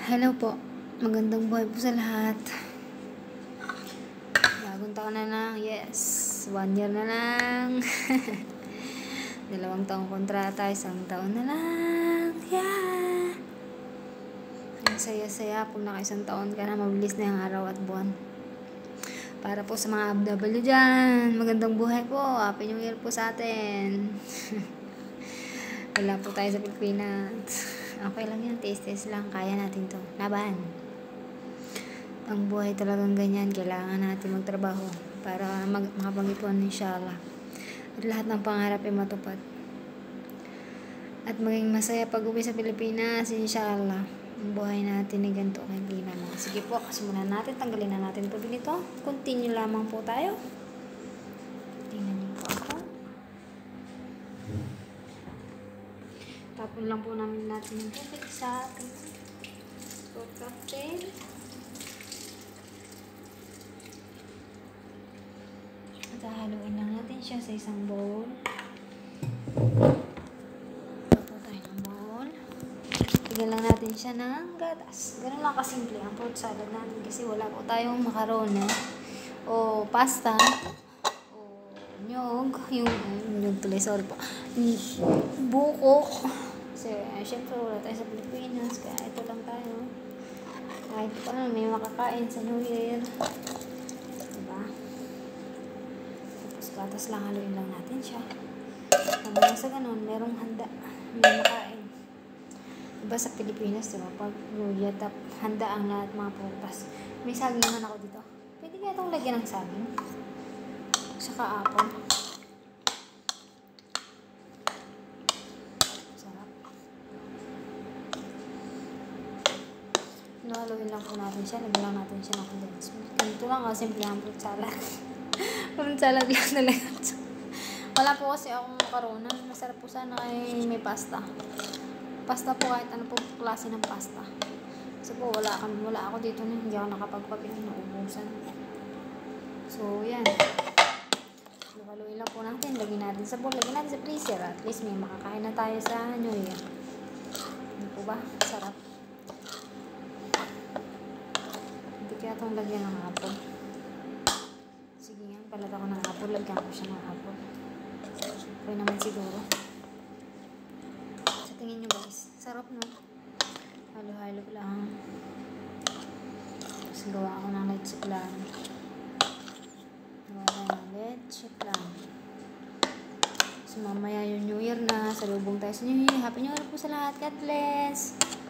Hello po. Magandang buhay po sa lahat. Bagong taon na lang. Yes. 1 year na lang. 2 taong kontrata. 1 taon na lang. Yeah. Ang saya-saya. Pag naka 1 taon ka na, mabilis na yung araw at buwan. Para po sa mga OFW dyan, magandang buhay po. Happy New Year po sa atin. Wala po tayo sa Pilipinas. Okay lang yan, taste lang, kaya natin to. Laban. Ang buhay talagang ganyan, kailangan natin magtrabaho para makapag-ipon, inshallah. At lahat ng pangarap ay matupad. At maging masaya pag-uwi sa Pilipinas, inshallah. Ang buhay natin ay ganito, hindi naman. Sige po, simulan natin, tanggalin na natin ito dito. Continue lamang po tayo. Tingnan niyo po ako. Tapon lang po namin natin yung tubig sa ating cocktail. At haluin lang natin siya sa isang bowl. Tapos tayo ng bowl. Tignan lang natin siya ng gatas. Ganun lang kasimple ang fruit salad natin kasi wala po tayong macaroni o pasta o nyog. Yung nyog tuloy, sorry po. Buko. Kasi, syempre, wala tayo sa Pilipinas, kaya ito lang tayo. Kahit pa na, may makakain sa New Year. Diba? Tapos, gatas lang, haluin lang natin siya. Mamaya sa ganun, merong handa. May makain. Diba sa Pilipinas, diba? Pag New Year, handa ang lahat mga prutas. May saging naman ako dito. Pwede kaya itong lagyan ng saging. Saka apple. Haluin lang po natin siya. Lagyan lang natin siya ng condensed milk. Ganito lang, simple ang fruit salad. Fruit salad lang talaga. Wala po kasi akong macaroni. Masarap po sana ay may pasta. Pasta po, kahit ano po klase ng pasta. Kasi po wala ako dito. Hindi ako nakapagpabili, naubusan. So, yan. Haluin lang po natin. Lagyan natin sa bowl. Lagyan natin sa freezer. At least may makakain na tayo sa New Year. Hindi po ba? Sarap. Kaya itong lagyan ng apple. Sige nga, palat ako ng apple. Lagyan ko siya ng apple. Okay naman siguro. Sa tingin nyo guys, sarap no? Halo-halo lang. Tapos gawa ako ng leche plan. Gawa ng leche plan. So mamaya yung New Year na. Salubong tayo sa New Year. Happy New Year po sa lahat. God bless!